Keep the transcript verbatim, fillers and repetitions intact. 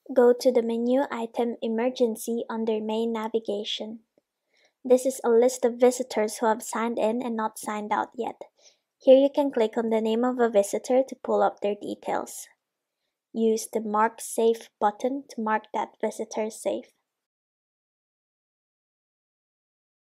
Go to the menu item Emergency under Main Navigation. This is a list of visitors who have signed in and not signed out yet. Here you can click on the name of a visitor to pull up their details. Use the Mark Safe button to mark that visitor safe.